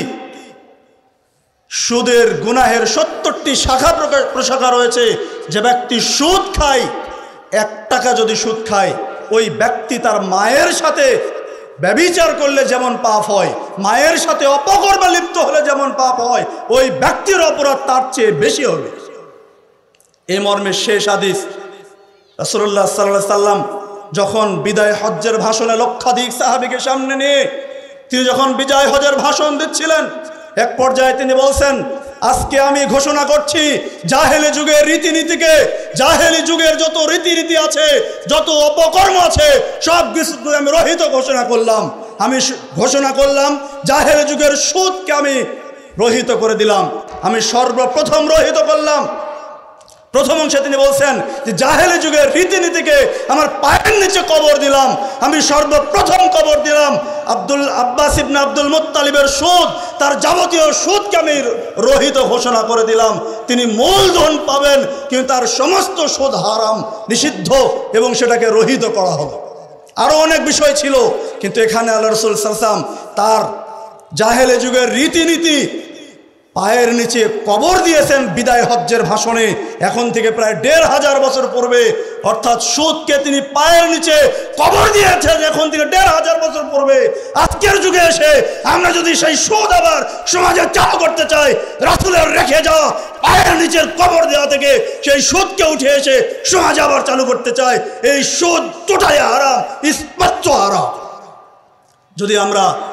সুদের গুনাহের সত্তরটি শাখা প্রশাখা রয়েছে, যে ব্যক্তি সুদ খায়, এক টাকা যদি সুদ খায়, ওই ব্যক্তি তার মায়ের সাথে ব্যভিচার করলে যেমন পাপ হয়, মায়ের সাথে অপকর্মে লিপ্ত হলে যেমন পাপ হয়, ওই ব্যক্তির অপরাধ তার চেয়ে বেশি হবে। এই মর্মে শেষ হাদিস, রাসূলুল্লাহ সাল্লাল্লাহু আলাইহি সাল্লাম যখন বিদায় হজ্জের ভাষণে লক্ষাধিক সাহাবীকে সামনে নিয়ে তিনি যখন বিজয় হজের ভাষণ দিচ্ছিলেন, এক পর্যায়ে তিনি বলছেন, আজকে আমি ঘোষণা করছি জাহেলি যুগের রীতিনীতিকে, জাহেলি যুগের যত রীতিনীতি আছে, যত অপকর্ম আছে, সব কিছু আমি রহিত ঘোষণা করলাম। আমি ঘোষণা করলাম জাহেলি যুগের সুদকে আমি রহিত করে দিলাম, আমি সর্বপ্রথম রহিত করলাম। প্রথম অংশে তিনি বলছেন যে জাহেলি যুগের রীতিনীতিকে আমার পায়ের নিচে কবর দিলাম, আমি সর্বপ্রথম কবর দিলাম আব্দুল আব্বাস ইবনে আব্দুল মুত্তালিবের সুদ, তার যাবতীয় সুদকে আমি রহিত ঘোষণা করে দিলাম। তিনি মূলধন পাবেন, কিন্তু তার সমস্ত সুদ হারাম, নিষিদ্ধ, এবং সেটাকে রহিত করা হবে। আরও অনেক বিষয় ছিল, কিন্তু এখানে আল্লাহ রাসূল সাল্লাল্লাহু আলাইহি ওয়াসাল্লাম তার জাহেলি যুগের রীতিনীতি পায়ের নিচে কবর দিয়েছেন বিদায় হজ্জের ভাষণে। এখন থেকে প্রায় দেড় হাজার বছর পূর্বে, অর্থাৎ সুদকে তিনি পায়ের নিচে কবর দিয়েছেন এখন থেকে দেড় হাজার বছর পূর্বে। আজকের যুগে এসে আমরা যদি সেই সুদ আবার সমাজে চালু করতে চাই, রাসূলের রেখে যাওয়া পায়ের নিচের কবর দেওয়া থেকে সেই সুদকে উঠে এসে সমাজে আবার চালু করতে চাই, এই সুদ টোটালি হারাম, স্পষ্ট হারাম। যদি আমরা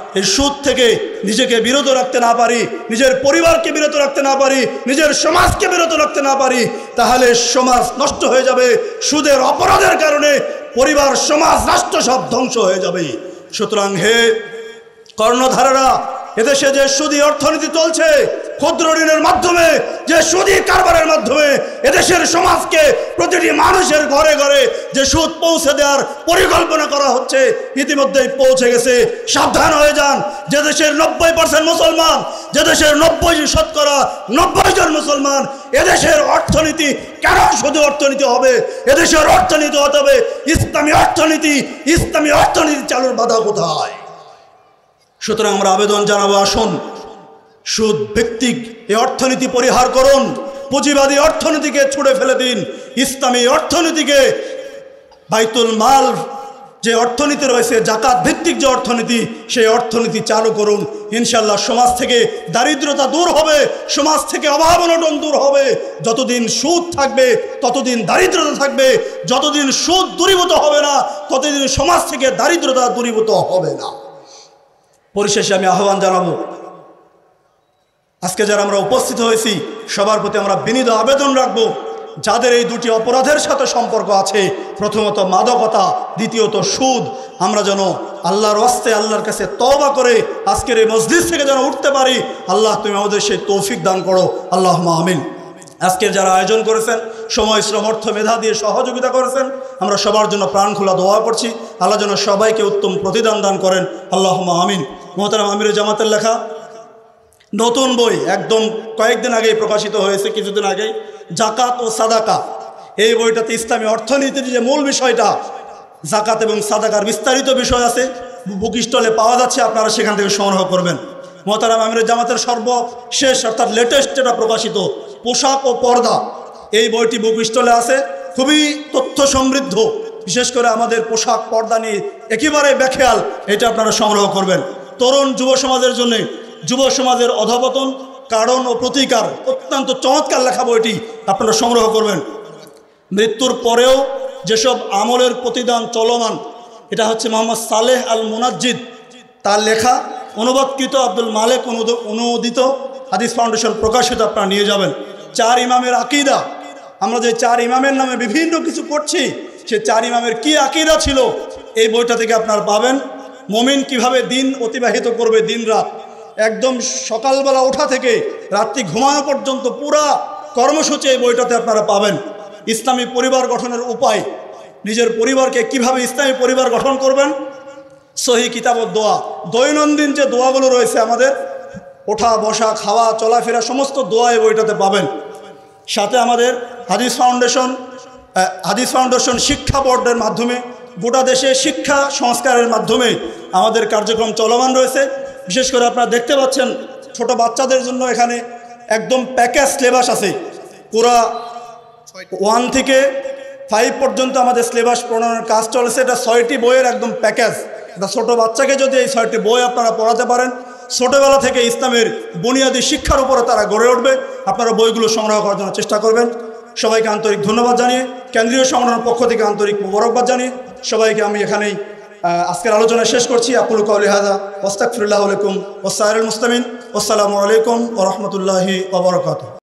এই সুদ থেকে নিজেকে বিরত রাখতে না পারি, নিজের পরিবারকে বিরত রাখতে না পারি, নিজের সমাজকে বিরত রাখতে না পারি, তাহলে সমাজ নষ্ট হয়ে যাবে। সুদের অপরাধের কারণে পরিবার, সমাজ, রাষ্ট্র সব ধ্বংস হয়ে যাবে। সুতরাং হে কর্ণধারেরা, এদেশে যে সুদী অর্থনীতি চলছে, ক্ষুদ্র ঋণের মাধ্যমে যে সুদী কারবারের মাধ্যমে এদেশের সমাজকে, প্রতিটি মানুষের ঘরে ঘরে যে সুদ পৌঁছে দেওয়ার পরিকল্পনা করা হচ্ছে, ইতিমধ্যেই পৌঁছে গেছে। সাবধান হয়ে যান। যে দেশের নব্বই পার্সেন্ট মুসলমান, যে দেশের নব্বই শতকরা নব্বই জন মুসলমান, এদেশের অর্থনীতি কেন শুধু অর্থনীতি হবে? এদেশের অর্থনীতি হতে হবে ইসলামী অর্থনীতি। ইসলামী অর্থনীতি চালুর বাধা কোথায়? সুতরাং আমরা আবেদন জানাবো, আসুন সুদ ভিত্তিক এই অর্থনীতি পরিহার করুন, পুঁজিবাদী অর্থনীতিকে ছুঁড়ে ফেলে দিন, ইসলামী অর্থনীতিকে, বাইতুল মাল যে অর্থনীতি রয়েছে, জাকাত ভিত্তিক যে অর্থনীতি, সেই অর্থনীতি চালু করুন। ইনশাল্লাহ সমাজ থেকে দারিদ্রতা দূর হবে, সমাজ থেকে অভাব অনটন দূর হবে। যতদিন সুদ থাকবে ততদিন দারিদ্রতা থাকবে, যতদিন সুদ দূরীভূত হবে না ততদিন সমাজ থেকে দারিদ্রতা দূরীভূত হবে না। পরিশেষে আমি আহ্বান জানাবো, আজকে যারা আমরা উপস্থিত হয়েছি সবার প্রতি আমরা বিনীত আবেদন রাখবো, যাদের এই দুটি অপরাধের সাথে সম্পর্ক আছে, প্রথমত মাদকতা, দ্বিতীয়ত সুদ, আমরা যেন আল্লাহর ওয়াস্তে আল্লাহর কাছে তওবা করে আজকের এই মজলিস থেকে যেন উঠতে পারি। আল্লাহ তুমি আমাদের সেই তৌফিক দান করো, আল্লাহুম্মা আমিন। আজকের যারা আয়োজন করেছেন, সময়, শ্রম, অর্থ, মেধা দিয়ে সহযোগিতা করেছেন, আমরা সবার জন্য প্রাণ খোলা দোয়া করছি। আল্লাহ যেন সবাইকে উত্তম প্রতিদান দান করেন, আল্লাহুম্মা আমিন। মোহতারাম আমিরে জামাতের লেখা নতুন বই একদম কয়েকদিন আগেই প্রকাশিত হয়েছে, কিছুদিন আগেই, জাকাত ও সাদাকা। এই বইটাতে ইসলামী অর্থনীতির যে মূল বিষয়টা, জাকাত এবং সাদাকার বিস্তারিত বিষয় আছে, বুক স্টলে পাওয়া যাচ্ছে, আপনারা সেখান থেকে সংগ্রহ করবেন। মোহতারাম আমিরে জামাতের সর্বশেষ অর্থাৎ লেটেস্ট যেটা প্রকাশিত, পোশাক ও পর্দা, এই বইটি বুক স্টলে আছে, খুবই তথ্য সমৃদ্ধ, বিশেষ করে আমাদের পোশাক পর্দা নিয়ে একেবারে বেখেয়াল, এটা আপনারা সংগ্রহ করবেন। তরুণ যুব সমাজের জন্য যুব সমাজের অধঃপতন, কারণ ও প্রতিকার, অত্যন্ত চমৎকার লেখা বইটি আপনারা সংগ্রহ করবেন। মৃত্যুর পরেও যেসব আমলের প্রতিদান চলমান, এটা হচ্ছে মোহাম্মদ সালেহ আল মুনাজ্জিদ তার লেখা, অনুবাদকৃত, আব্দুল মালেক অনুদিত, হাদিস ফাউন্ডেশন প্রকাশিত, আপনারা নিয়ে যাবেন। চার ইমামের আকিদা, আমরা যে চার ইমামের নামে বিভিন্ন কিছু করছি, সে চার ইমামের কি আকিদা ছিল এই বইটা থেকে আপনারা পাবেন। মুমিন কিভাবে দিন অতিবাহিত করবে, দিন রাত, একদম সকালবেলা ওঠা থেকে রাত্রি ঘুমানো পর্যন্ত পুরা কর্মসূচি এই বইটাতে আপনারা পাবেন। ইসলামী পরিবার গঠনের উপায়, নিজের পরিবারকে কিভাবে ইসলামী পরিবার গঠন করবেন, সহি কিতাব ও দোয়া, দৈনন্দিন যে দোয়াগুলো রয়েছে আমাদের, ওঠা বসা খাওয়া চলাফেরা সমস্ত দোয়া এই বইটাতে পাবেন। সাথে আমাদের হাদিস ফাউন্ডেশন হাদিস ফাউন্ডেশন শিক্ষা বোর্ডের মাধ্যমে গোটা দেশে শিক্ষা সংস্কারের মাধ্যমে আমাদের কার্যক্রম চলমান রয়েছে। বিশেষ করে আপনারা দেখতে পাচ্ছেন ছোট বাচ্চাদের জন্য এখানে একদম প্যাকেজ সিলেবাস আছে, পুরা ওয়ান থেকে ফাইভ পর্যন্ত আমাদের সিলেবাস পড়ানোর কাজ চলেছে। এটা ছয়টি বইয়ের একদম প্যাকেজ। এটা ছোটো বাচ্চাকে যদি এই ছয়টি বই আপনারা পড়াতে পারেন, ছোটোবেলা থেকে ইসলামের বুনিয়াদী শিক্ষার উপরে তারা গড়ে উঠবে। আপনারা বইগুলো সংগ্রহ করার জন্য চেষ্টা করবেন। সবাইকে আন্তরিক ধন্যবাদ জানিয়ে, কেন্দ্রীয় সংগঠনের পক্ষ থেকে আন্তরিক মোবারকবাদ জানিয়ে সবাইকে আমি এখানেই আজকের আলোচনা শেষ করছি। আকুলু কওলি হাযা ওয়াস্তাগফিরুল্লাহ লাকুম ওয়া সাইরিল মুসলিমিন। আসসালামু আলাইকুম ওয়া রাহমাতুল্লাহি ওয়া বারাকাতুহু।